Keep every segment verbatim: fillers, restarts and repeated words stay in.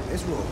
Let's roll.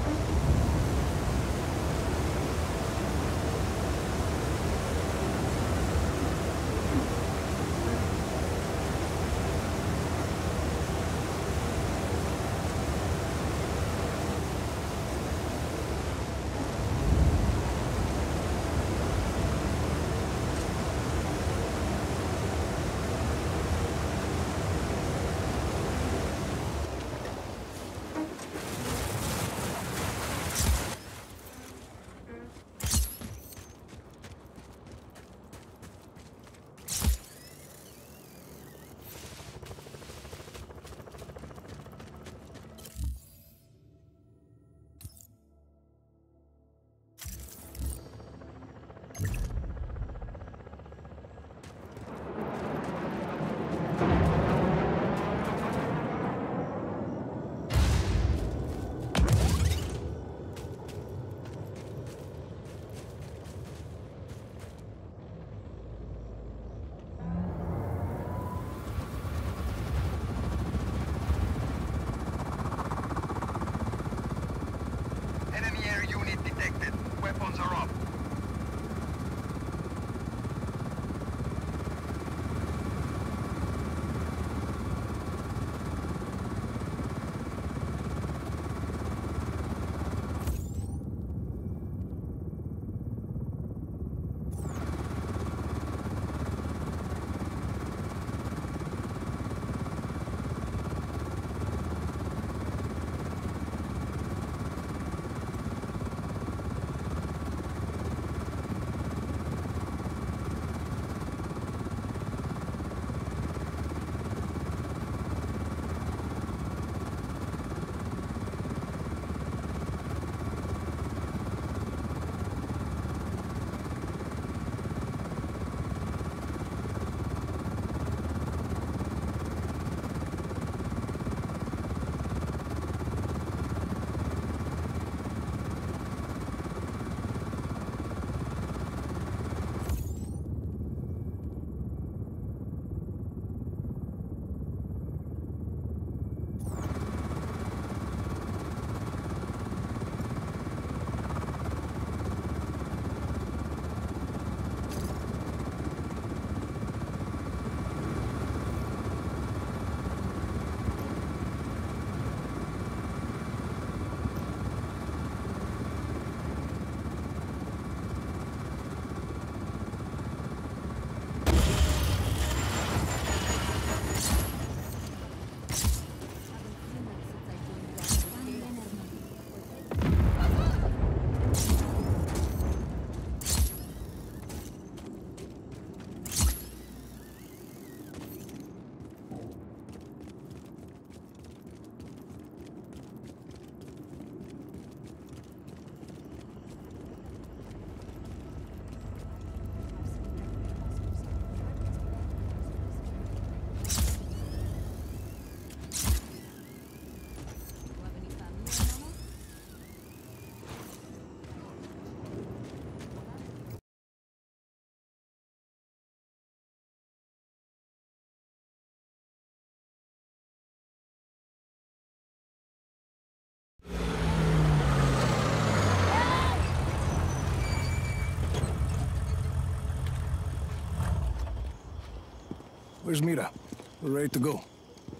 Where's Mira? We're ready to go.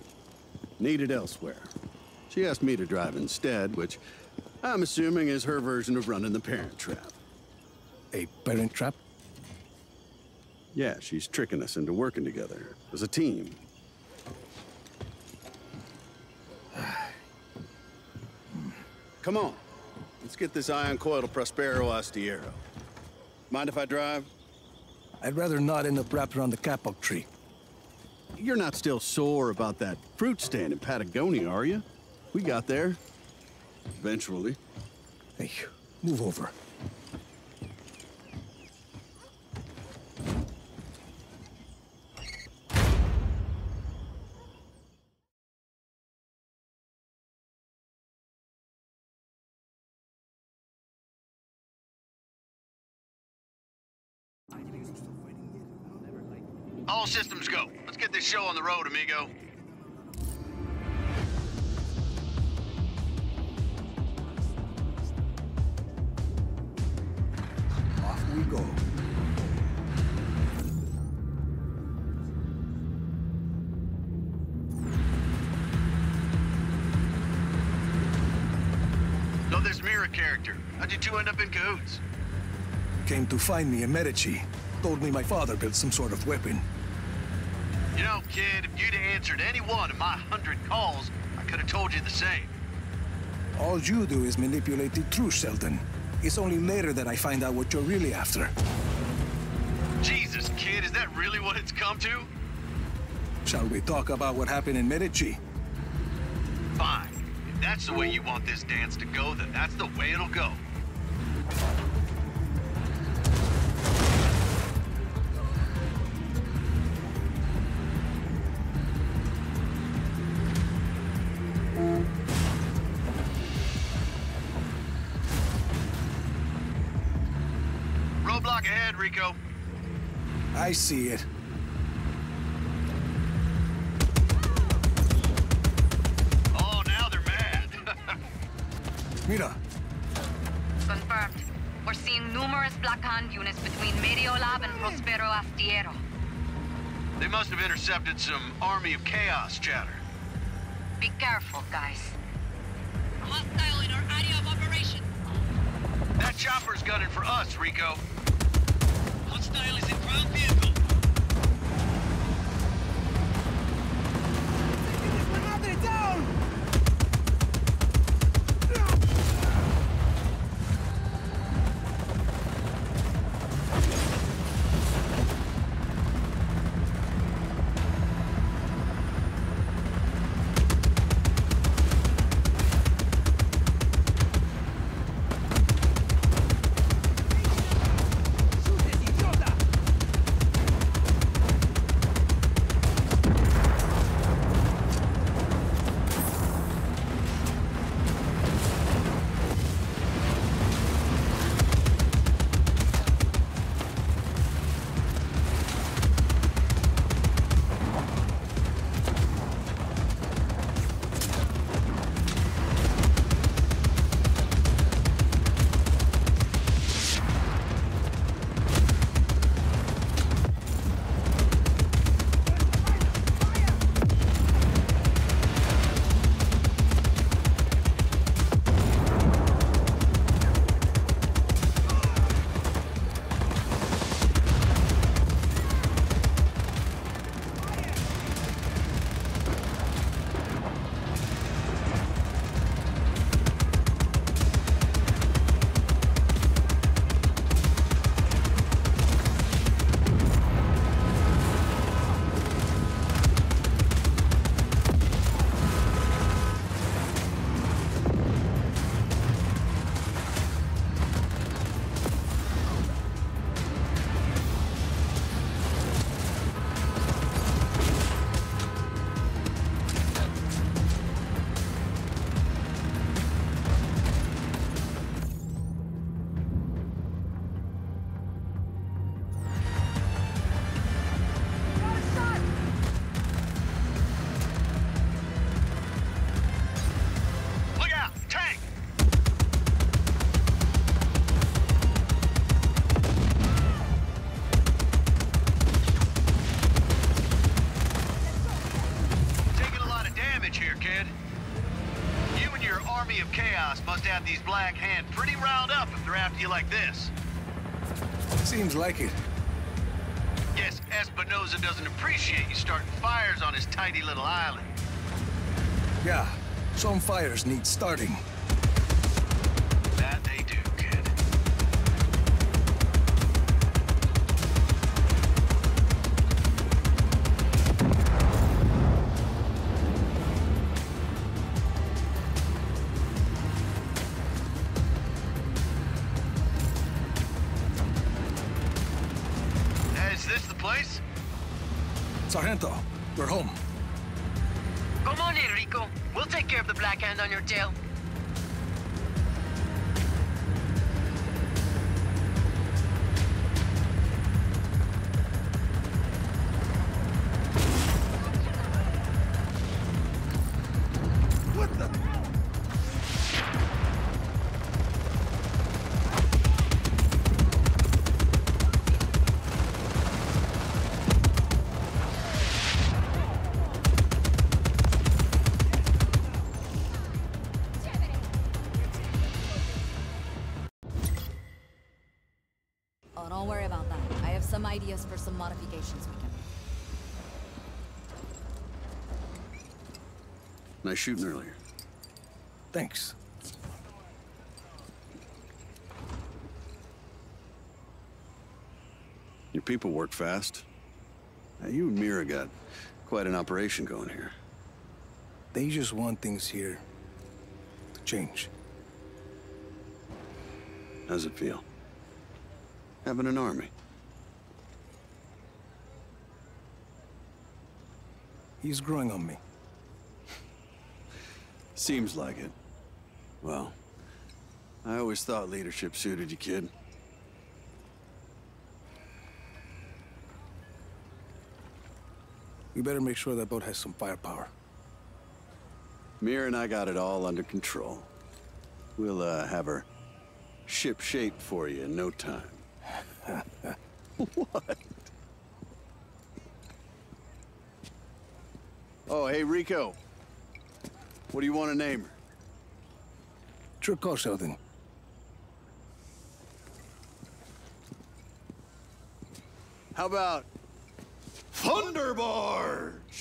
Needed elsewhere. She asked me to drive instead, which I'm assuming is her version of running the Parent Trap. A Parent Trap? Yeah, she's tricking us into working together as a team. Come on. Let's get this ion coil to Prospero Astiero. Mind if I drive? I'd rather not end up wrapped around the kapok tree. You're not still sore about that fruit stand in Patagonia, are you? We got there. Eventually. Hey, move over. All systems go. Let's get this show on the road, amigo. So this Mira character, how'd you two end up in cahoots? Came to find me in Medici. Told me my father built some sort of weapon. You know, kid, if you'd answered any one of my hundred calls, I could have told you the same. All you do is manipulate the truth, Sheldon. It's only later that I find out what you're really after. Jesus, kid, is that really what it's come to? Shall we talk about what happened in Medici? Fine. If that's the way you want this dance to go, then that's the way it'll go. Roadblock ahead, Rico. I see it. Oh, now they're mad. Mira, Confirmed. We're seeing numerous Black Hand units between Mediolab and Prospero Astillero. They must have intercepted some Army of Chaos chatter. Be careful, guys. Hostile in our area of operation. That chopper's gunning for us, Rico. Hostile is in ground vehicle. Must have these Black Hand pretty riled up if they're after you like this. seems like it. Guess Espinosa doesn't appreciate you starting fires on his tidy little island. Yeah, some fires need starting. That they do, kid. Is this the place? Sargento, we're home. Come on in, Rico. We'll take care of the Black Hand on your tail. What the? some ideas for some modifications we can make. Nice shooting earlier. Thanks. Your people work fast. Now, you and Mira got quite an operation going here. They just want things here to change. How's it feel? Having an army? He's growing on me. Seems like it. Well, I always thought leadership suited you, kid. We better make sure that boat has some firepower. Mira and I got it all under control. We'll, uh, have her ship shaped for you in no time. What? Oh, hey, Rico. What do you want to name her? Sure call, Sheldon. How about Thunderbarge?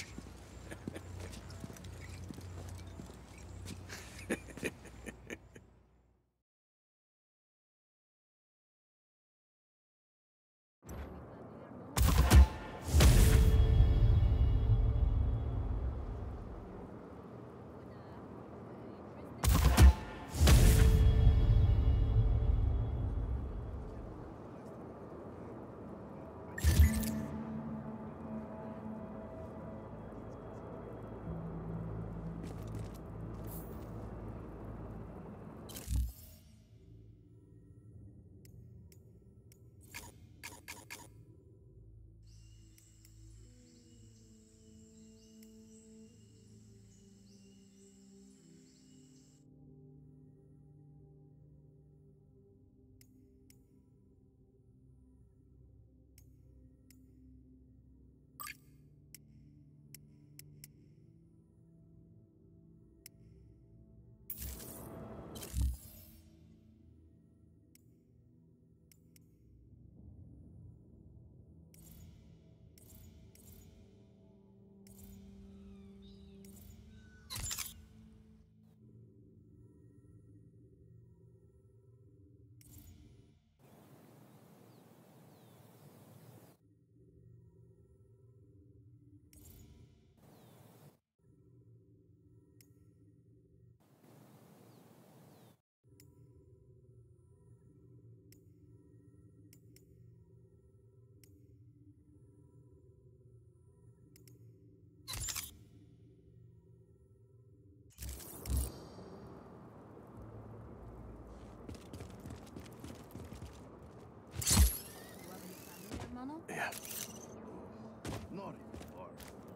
Yeah. Not anymore.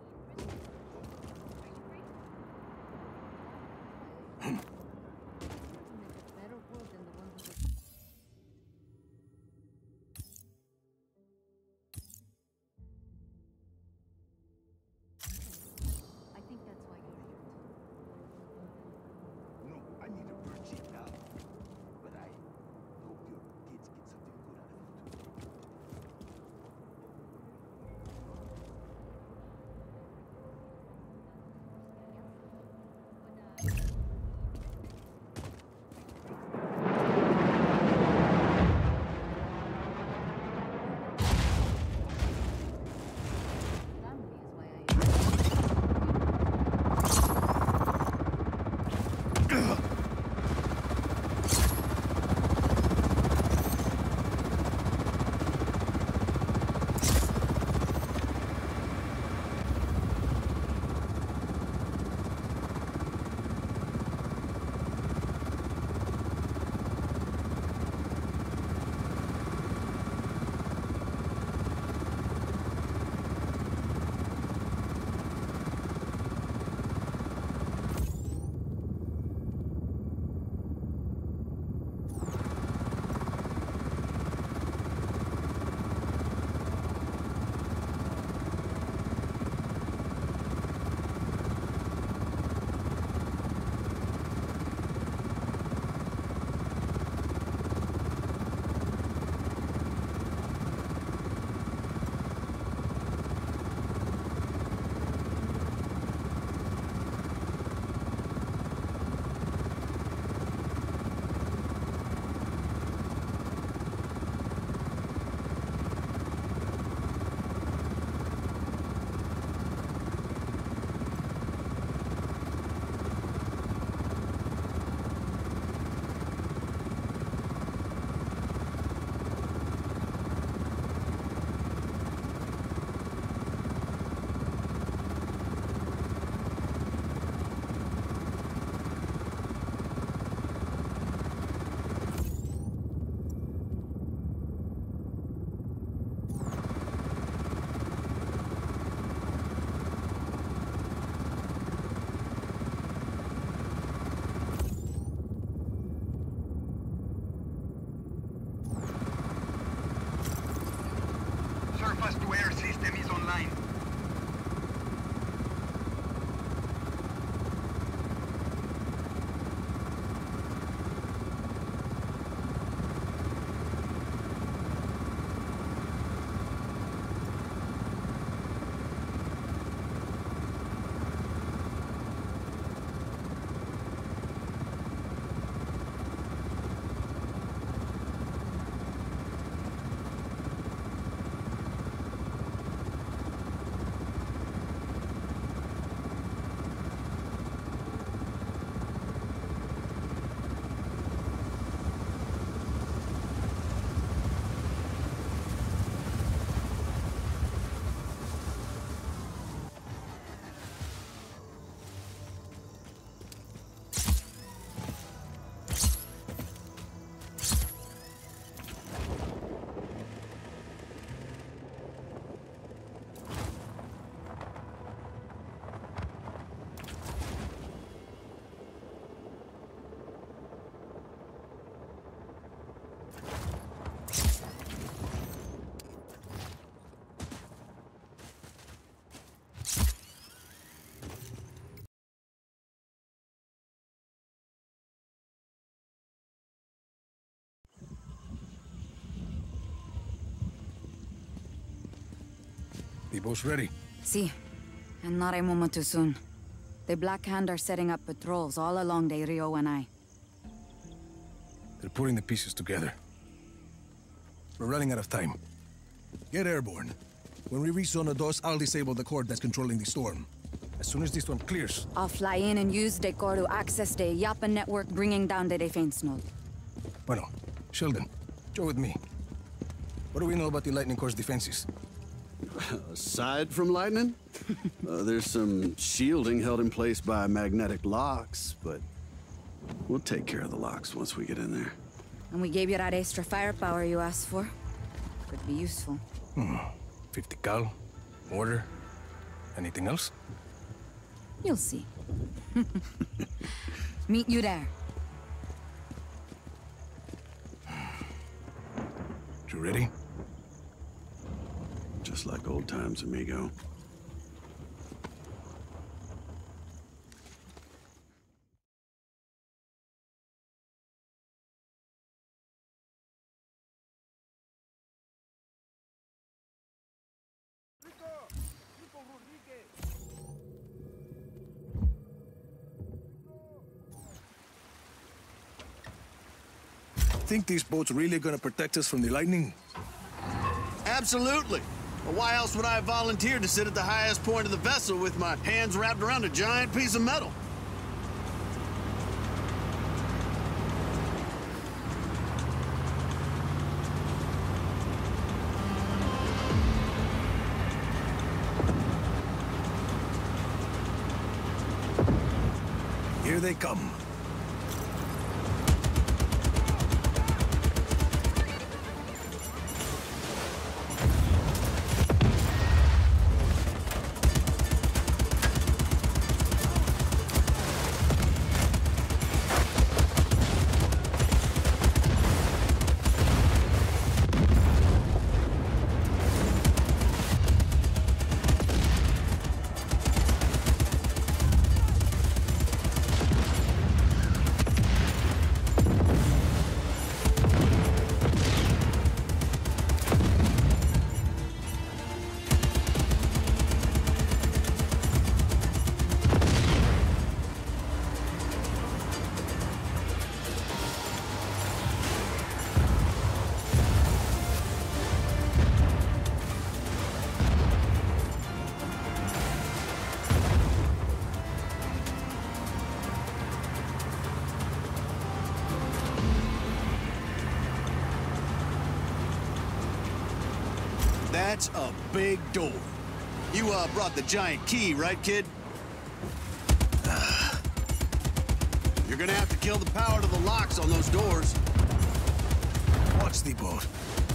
I think that's why you're here too. No, I need a virgin now. But I hope your kids get something good out of it too. The boat's ready. Si. And not a moment too soon. The Black Hand are setting up patrols all along the Rio and I. They're putting the pieces together. We're running out of time. Get airborne. When we reach Zona Dos, I'll disable the cord that's controlling the storm. As soon as this one clears... I'll fly in and use the core to access the Yapa network, bringing down the defense node. Bueno, Sheldon, go with me. What do we know about the Lightning Core's defenses? Aside from lightning, uh, there's some shielding held in place by magnetic locks, but we'll take care of the locks once we get in there. And we gave you that extra firepower you asked for. Could be useful. Hmm. fifty cal, mortar, anything else? You'll see. Meet you there. You ready? Just like old times, amigo. Think these boats really gonna protect us from the lightning? Absolutely. Well, why else would I have volunteered to sit at the highest point of the vessel with my hands wrapped around a giant piece of metal? Here they come. That's a big door. You, uh, brought the giant key, right, kid? You're gonna have to kill the power to the locks on those doors. Watch the boat.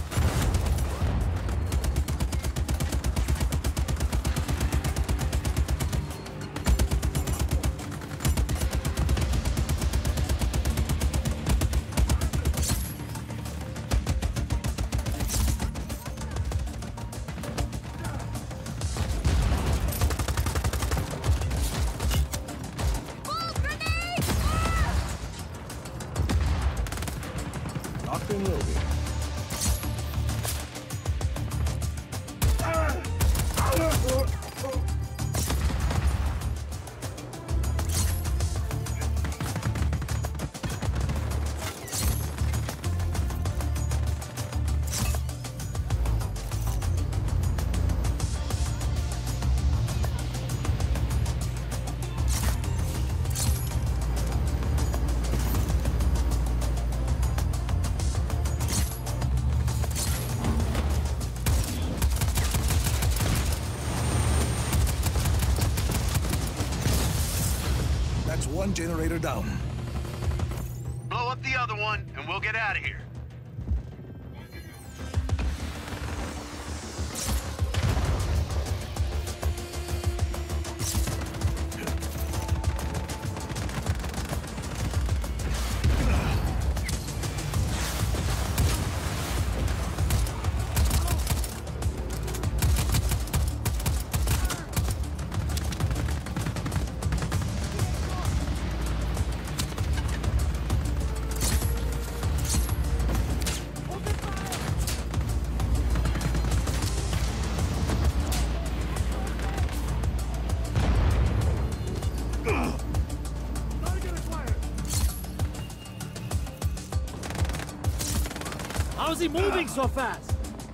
Locked and loaded. That's one generator down. Blow up the other one, and we'll get out of here. How's he moving so fast?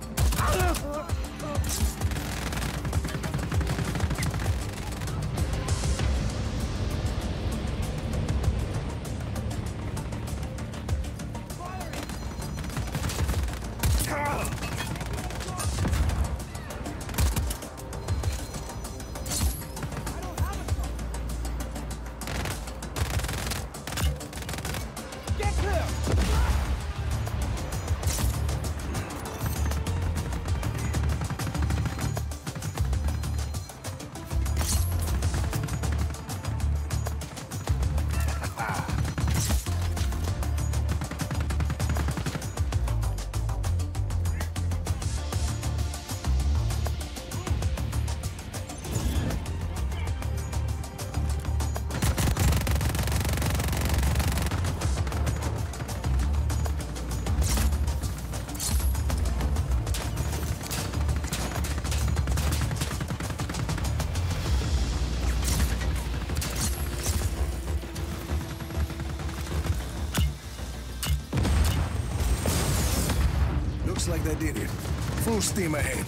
Looks like they did it. Full steam ahead.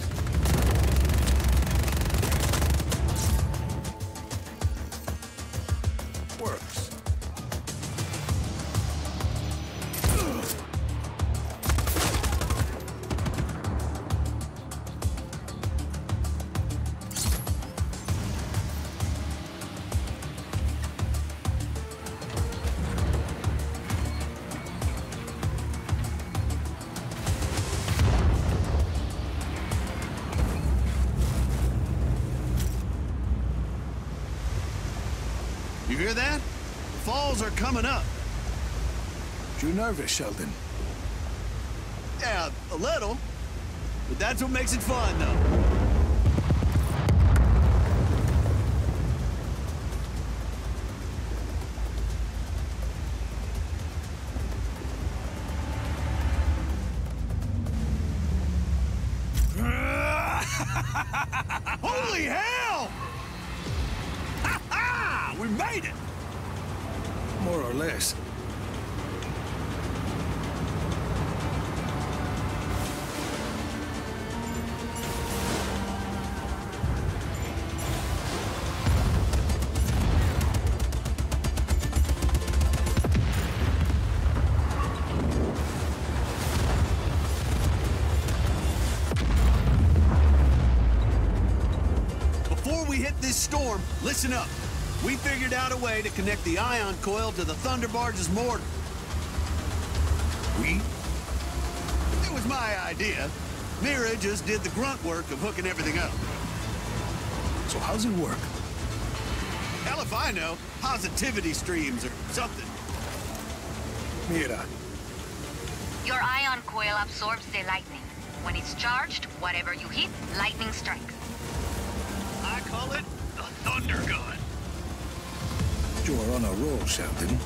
Works. You hear that? The falls are coming up. You nervous, Sheldon? Yeah, a little. But that's what makes it fun, though. Holy hell! Ha ha! We made it! More or less. Before we hit this storm, listen up. We figured out a way to connect the ion coil to the Thunder Barge's mortar. We? It was my idea. Mira just did the grunt work of hooking everything up. So how's it work? Hell if I know. Positivity streams or something. Mira. Your ion coil absorbs the lightning. When it's charged, whatever you hit, lightning strikes. I call it the Thunder Gun. You're on a roll, Sheldon.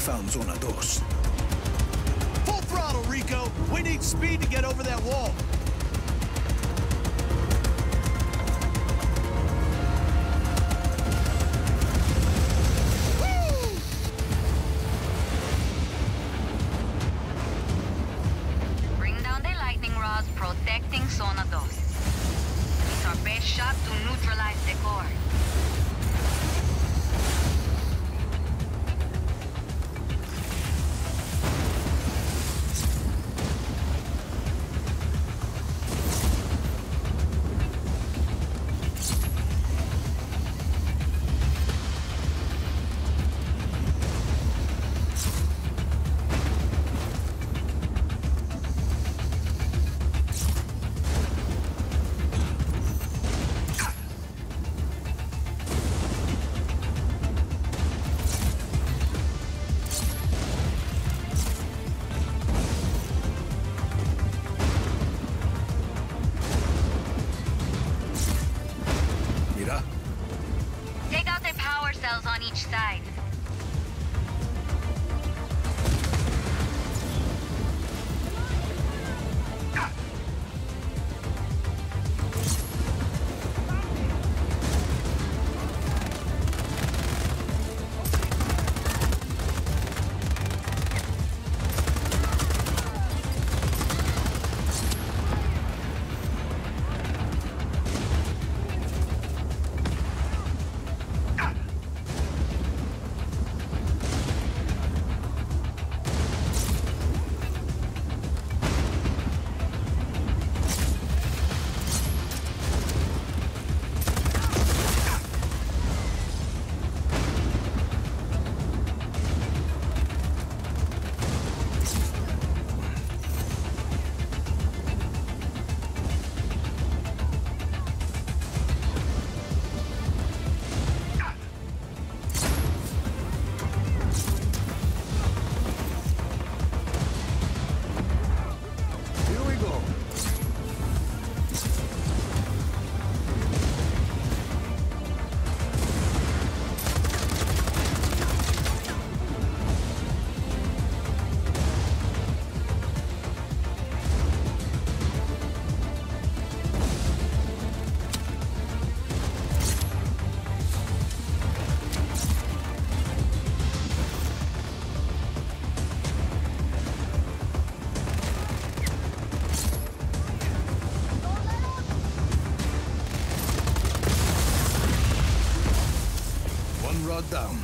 found Zona Dos. Full throttle, Rico! We need speed to get over that wall! Bring down the lightning rods protecting Zona Dos. It's our best shot to neutralize the core. Take out the power cells on each side. Rod down.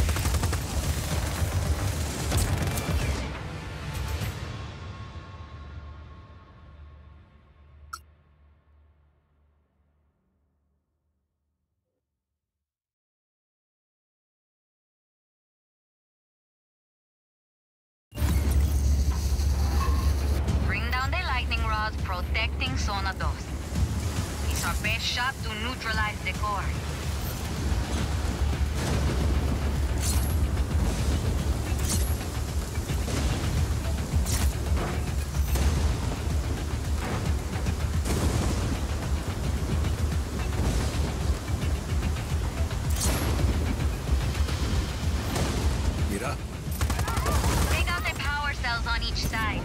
Bring down the lightning rods protecting Zona Dos. It's our best shot to neutralize the core. Take out the power cells on each side.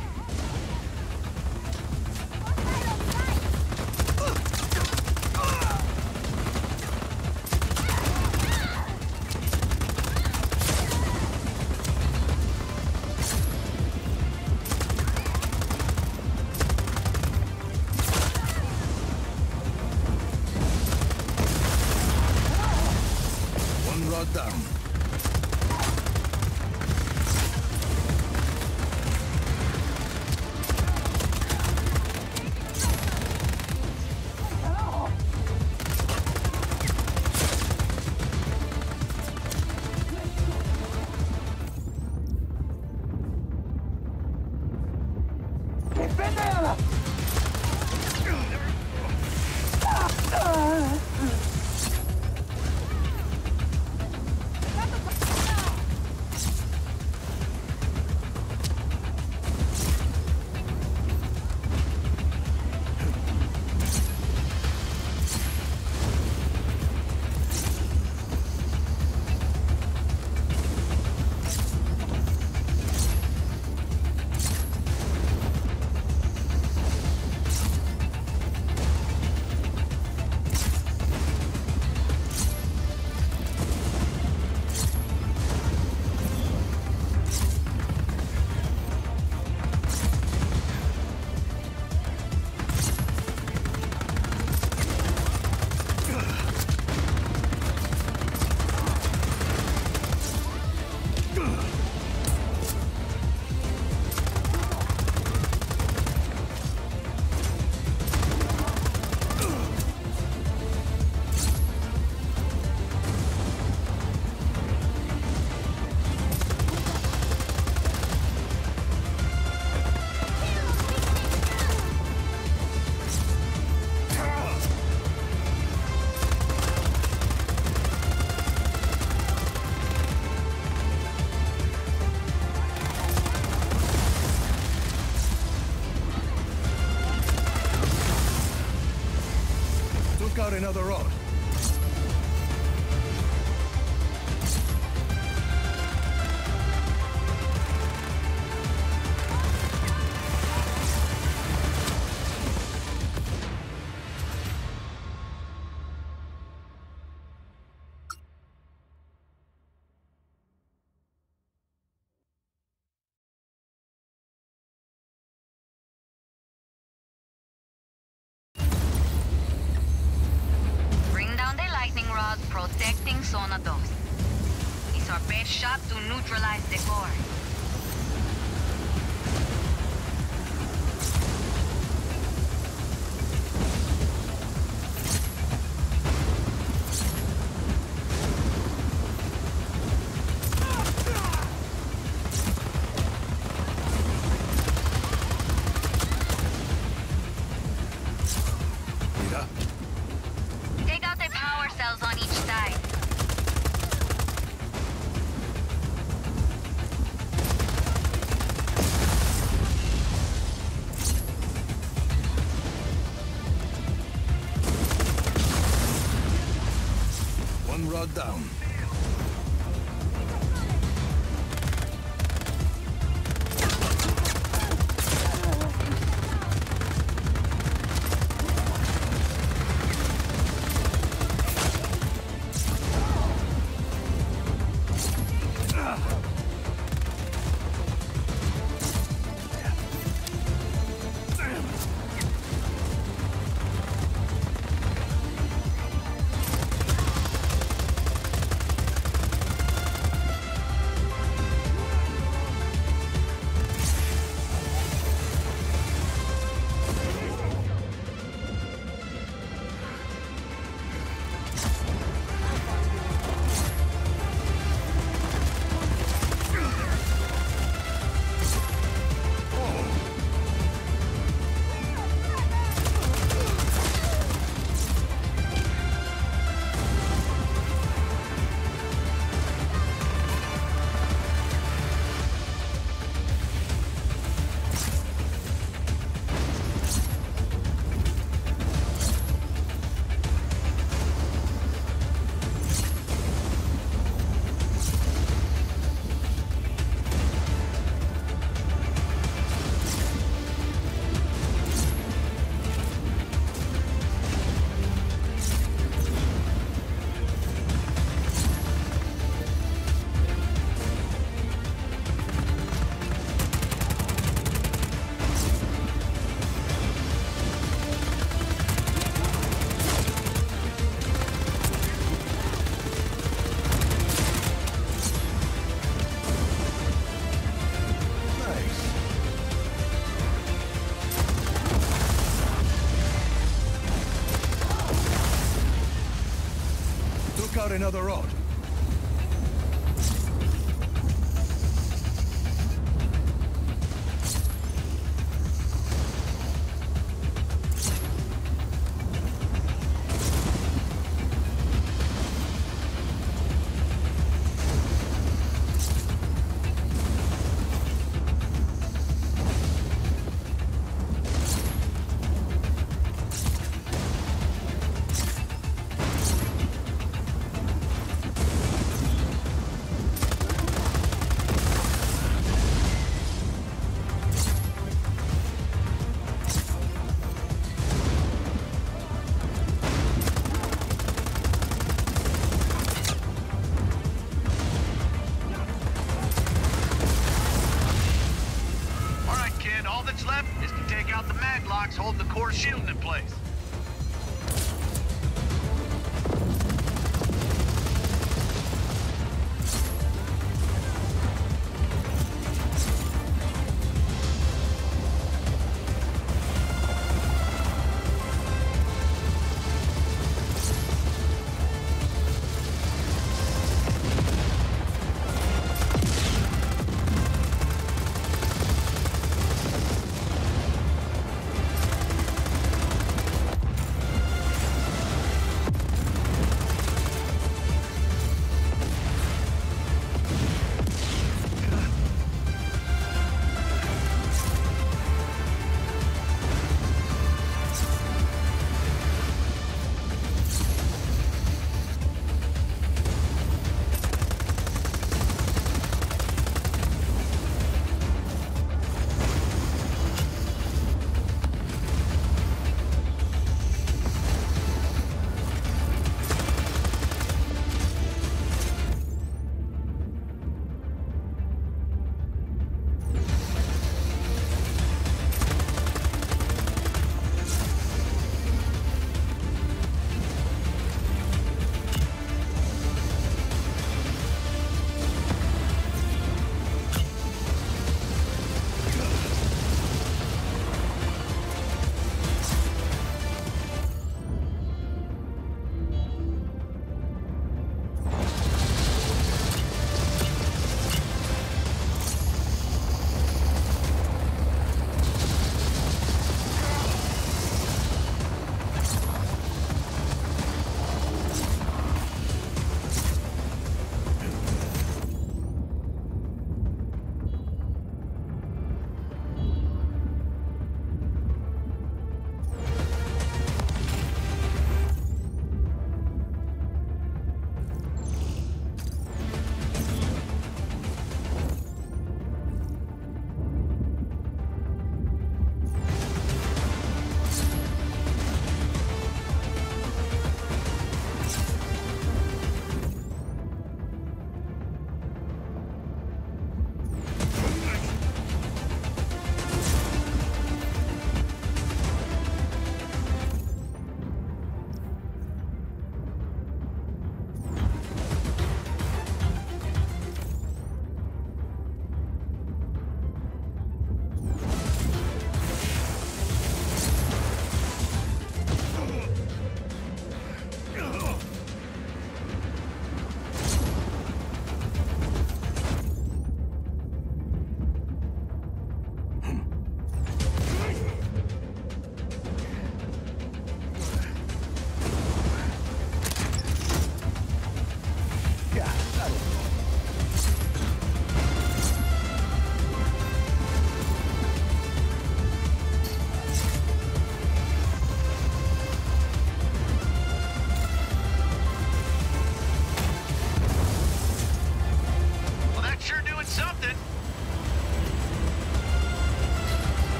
One rod down. rods protecting Zona Dos. It's our best shot to neutralize the core. Take out the power cells on each side. One rod down. Out another rod. Holding the core shielding in place.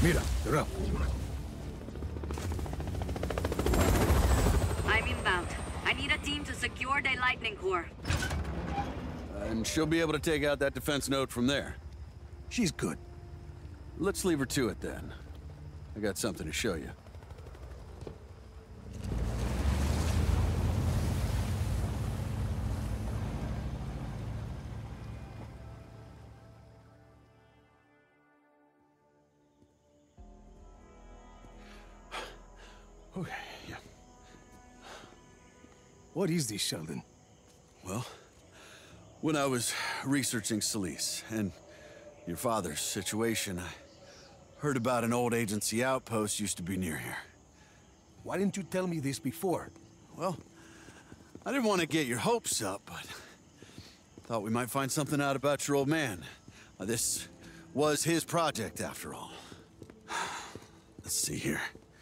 Mira, they're up. I'm inbound. I need a team to secure the lightning core. And she'll be able to take out that defense node from there. She's good. Let's leave her to it then. I got something to show you. Okay, yeah. What is this, Sheldon? Well, when I was researching Solis and your father's situation, I heard about an old agency outpost used to be near here. Why didn't you tell me this before? Well, I didn't want to get your hopes up, but thought we might find something out about your old man. Uh, this was his project, after all. Let's see here.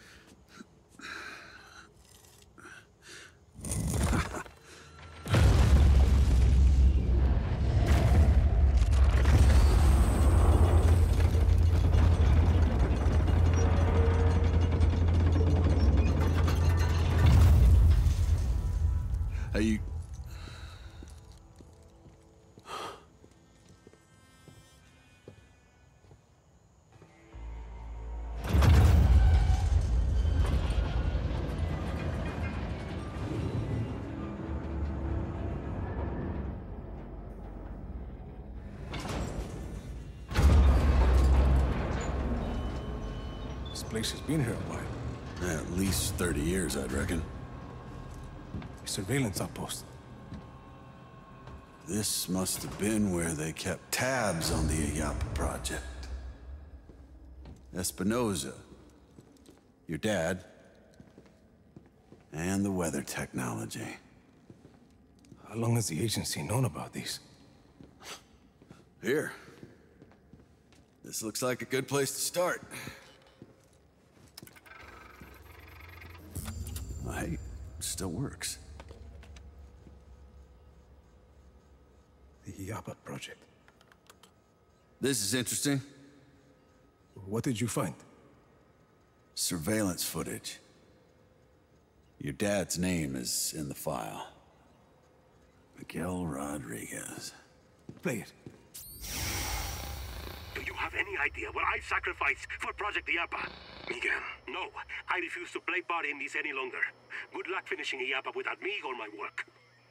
Are you... This place has been here a while. At least thirty years, I'd reckon. A surveillance outpost. This must have been where they kept tabs on the Illapa project. Espinosa, your dad, and the weather technology. How long has the agency known about these? Here. This looks like a good place to start. Well, hey, still works. The Illapa project. This is interesting. What did you find? Surveillance footage. Your dad's name is in the file. Miguel Rodriguez. Play it. Do you have any idea what I sacrificed for Project Illapa? Miguel, no. I refuse to play part in this any longer. Good luck finishing Illapa without me or my work.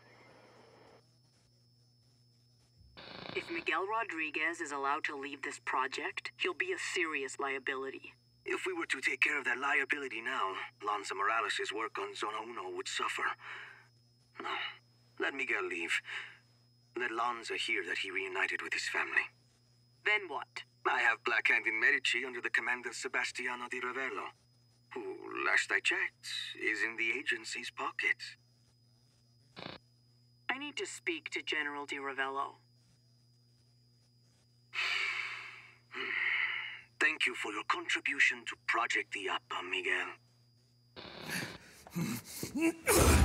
If Miguel Rodriguez is allowed to leave this project, he'll be a serious liability. If we were to take care of that liability now, Lanza Morales' work on Zona Uno would suffer. No. Let Miguel leave. Let Lanza hear that he reunited with his family. Then what? I have Black Hand in Medici under the command of Sebastiano di Ravello, who, last I checked, is in the agency's pocket. I need to speak to General di Ravello. Thank you for your contribution to Project Illapa, Miguel.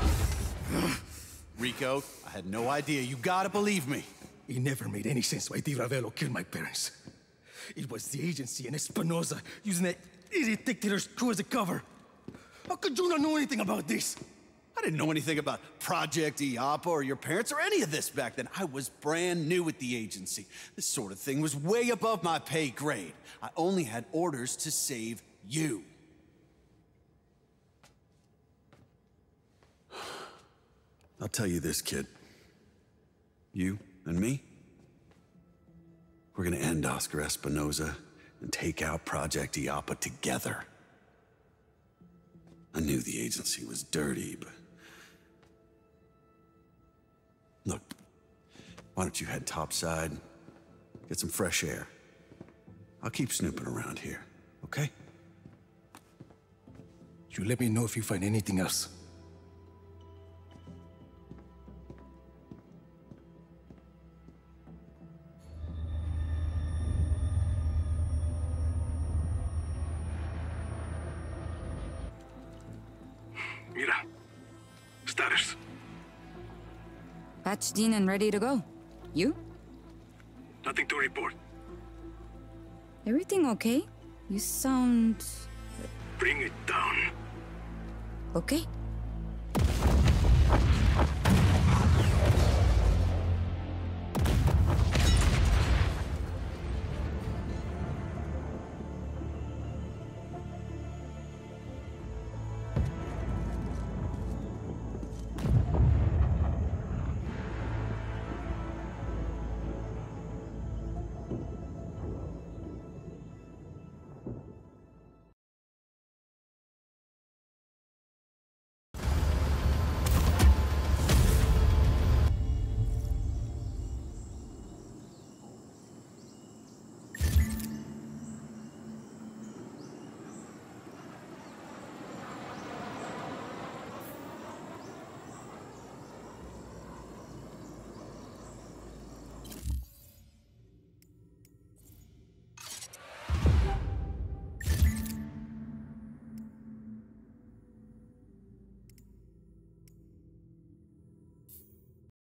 Rico, I had no idea. You gotta believe me. It never made any sense why Di Ravello killed my parents. It was the agency and Espinosa using that idiot dictator's crew as a cover. How could you not know anything about this? I didn't know anything about Project Illapa or your parents or any of this back then. I was brand new at the agency. This sort of thing was way above my pay grade. I only had orders to save you. I'll tell you this, kid. You and me, we're gonna end Oscar Espinosa and take out Project Illapa together. I knew the agency was dirty, but... Look, why don't you head topside, get some fresh air. I'll keep snooping around here, okay? You let me know if you find anything else. Mira. Status. Patched in and ready to go. You? Nothing to report. Everything okay? You sound... Bring it down. okay.